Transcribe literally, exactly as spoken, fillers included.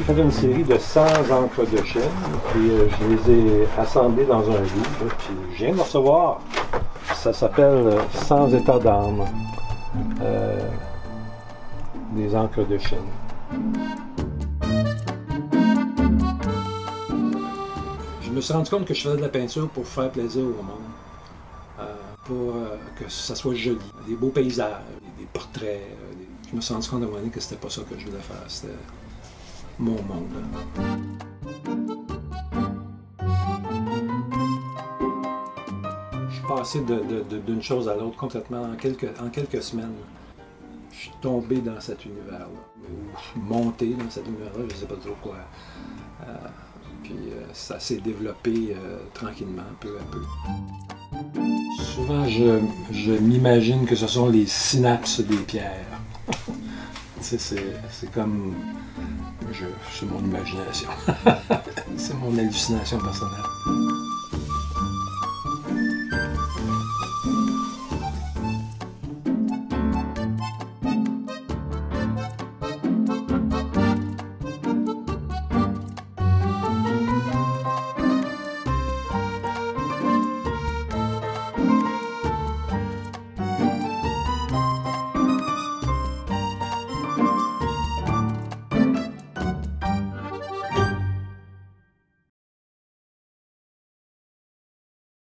fait une série de cent encres de Chine, puis euh, je les ai assemblés dans un livre, puis je viens de le recevoir. Ça s'appelle « cent états d'âme euh, », des encres de Chine. Je me suis rendu compte que je faisais de la peinture pour faire plaisir au monde, euh, pour euh, que ça soit joli, des beaux paysages, des portraits. Euh, des... Je me suis rendu compte à un moment donné que c'était pas ça que je voulais faire, c'était mon monde. Je suis passé de, de, de, d'une chose à l'autre complètement en quelques, en quelques semaines. Je suis tombé dans cet univers-là, ou je suis monté dans cet univers-là, je ne sais pas trop quoi. Euh, puis euh, ça s'est développé euh, tranquillement, peu à peu. Souvent, je, je m'imagine que ce sont les synapses des pierres. Tu sais, c'est, c'est comme... Je, c'est mon imagination. C'est mon hallucination personnelle.